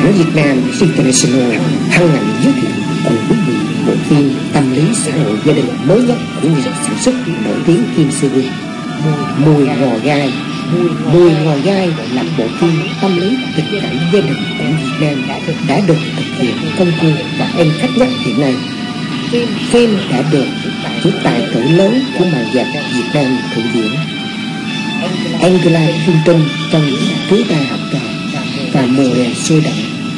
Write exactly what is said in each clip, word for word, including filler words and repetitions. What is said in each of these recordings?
Hãng Việt Nam International hân hạnh giới thiệu cùng quý vị bộ phim tâm lý xã hội gia đình mới nhất của nhà sản xuất nổi tiếng Kim Seung. Mùi ngò gai. Mùi ngò gai là bộ phim tâm lý tình cảm gia đình của Việt Nam đã được thực hiện công phu và em khách nhất hiện nay. Phim đã được chủ tài tử lớn của màn dạp Việt Nam thụ diễn, Angela Phương Trinh trong Cưới Ta Học Trò và Mùa Hè Sôi Động.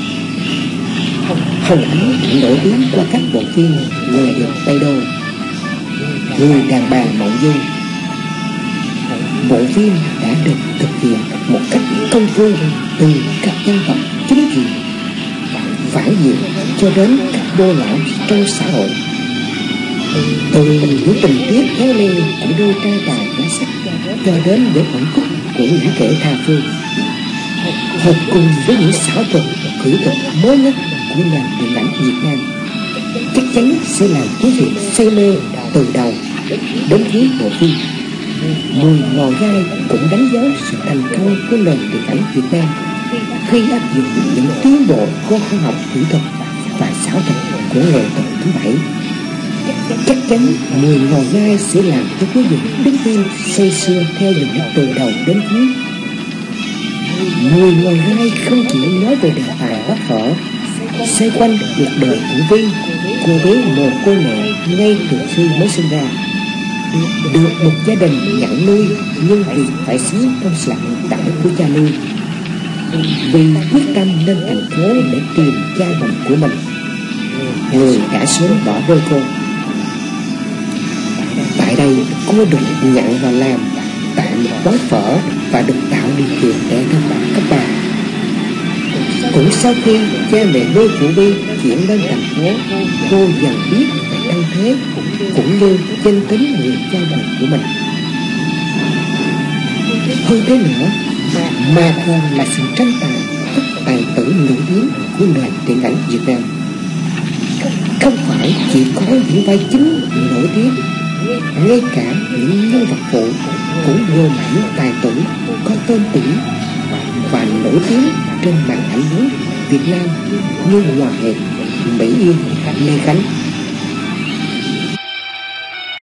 Hồng Ánh nổi tiếng qua các bộ phim Người Được Tây Đô, Người Đàn Bà Mộng Du. Bộ phim đã được thực hiện một cách công phu từ các nhân vật chính trị, phản diện cho đến các bô lão trong xã hội, từ những tình tiết khéo léo của đôi trai tài gái sắc cho đến những ẩn khúc của những kẻ tha phương, hợp cùng với những xảo thuật kỹ thuật mới nhất của nền điện ảnh Việt Nam, chắc chắn sẽ làm quý vị say mê từ đầu đến cuối bộ phim. Mùi ngò gai cũng đánh dấu sự thành công của nền điện ảnh Việt Nam khi áp dụng những tiến bộ của khoa học kỹ thuật và xảo thuật của nghệ thuật thứ bảy. Chắc chắn Mùi ngò gai sẽ làm cho quý vị đứng tim say sưa theo dõi từ đầu đến cuối. Mùi ngò gai không chỉ nói về đề tài bác vợ, xoay quanh cuộc đời của Vi, cô bé mồ côi mẹ ngay từ khi mới sinh ra, được một gia đình nhận nuôi nhưng vì phải sống trong sự hiện tại của cha nuôi. Vì quyết tâm lên thành phố để tìm cha mình của mình, người đã sớm bỏ rơi cô. Tại đây cô được nhận vào làm tại một quán phở và được tạo điều kiện để các bạn cấp ba. Cũng sau khi cha mẹ nuôi của Vi chuyển lên thành phố, cô dần biết về thân thế cũng như danh tính người cha mình của mình. Hơn thế nữa, mà còn là sự tranh tài các tài tử nổi tiếng của nền điện ảnh Việt Nam. Không phải chỉ có những vai chính nổi tiếng, ngay cả những nhân vật phụ cũng gồm những tài tử có tên tuổi và nổi tiếng trên màn ảnh lớn Việt Nam như Hòa Hiệp, Mỹ Yên, Lê Khánh.